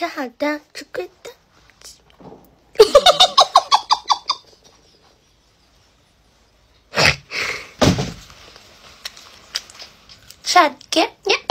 上好的，吃亏的。Sad get yeah.